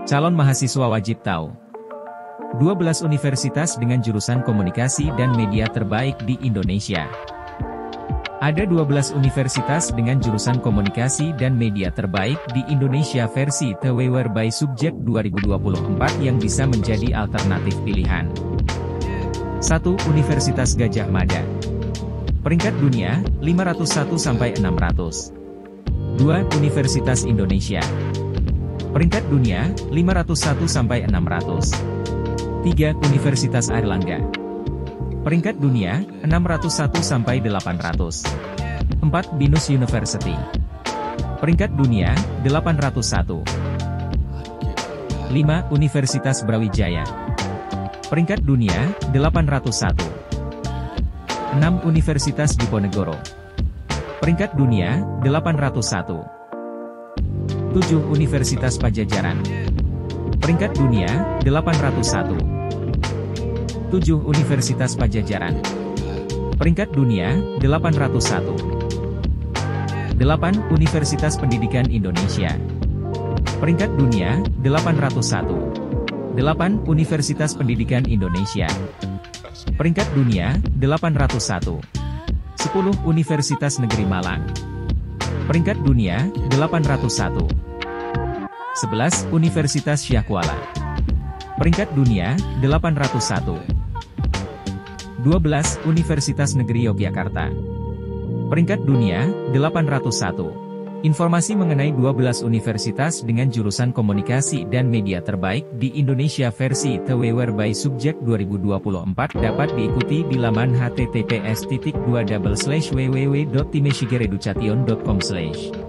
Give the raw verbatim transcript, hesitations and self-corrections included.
Calon mahasiswa wajib tahu. dua belas universitas dengan jurusan komunikasi dan media terbaik di Indonesia. Ada dua belas universitas dengan jurusan komunikasi dan media terbaik di Indonesia versi T W W R by Subjek dua ribu dua puluh empat yang bisa menjadi alternatif pilihan. satu. Universitas Gadjah Mada. Peringkat dunia, lima ratus satu sampai enam ratus. dua. Universitas Indonesia. Peringkat dunia, lima ratus satu sampai enam ratus. tiga. Universitas Airlangga. Peringkat dunia, enam ratus satu sampai delapan ratus. empat. Binus University. Peringkat dunia, delapan ratus satu. lima. Universitas Brawijaya. Peringkat dunia, delapan ratus satu. enam. Universitas Diponegoro. Peringkat dunia, delapan ratus satu. tujuh. Universitas Pajajaran. Peringkat dunia, delapan ratus satu. tujuh. Universitas Pajajaran. Peringkat dunia, delapan ratus satu. delapan. Universitas Pendidikan Indonesia. Peringkat dunia, delapan ratus satu. delapan. Universitas Pendidikan Indonesia. Peringkat dunia, delapan ratus satu. sepuluh. Universitas Negeri Malang. Peringkat dunia, delapan ratus satu. sebelas. Universitas Syah Kuala. Peringkat dunia, delapan ratus satu. dua belas. Universitas Negeri Yogyakarta. Peringkat dunia, delapan ratus satu. Informasi mengenai dua belas universitas dengan jurusan komunikasi dan media terbaik di Indonesia versi T W W R by Subjek dua ribu dua puluh empat dapat diikuti di laman h t t p s titik dua slash w w w titik timeshigereducation titik com slash